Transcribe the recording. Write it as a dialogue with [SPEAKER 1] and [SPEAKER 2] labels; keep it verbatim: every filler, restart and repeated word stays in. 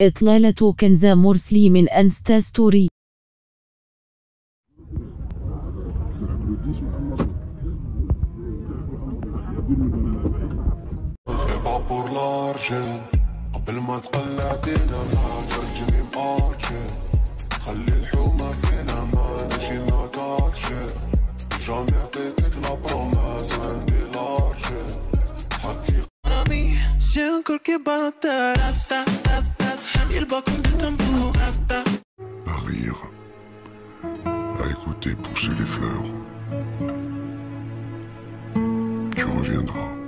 [SPEAKER 1] إطلالة كنزة مرسلي من انستا ستوري.
[SPEAKER 2] قبل ما تقلع دينا ما ترجني مارشي خلي الحومة فينا ما نشينا كارشي جامي عطيتك لا بروماس عندي لارشي حكي رامي j'ai encore que battre il bat comme du tambour à rire à écouter pousser les fleurs tu reviendras.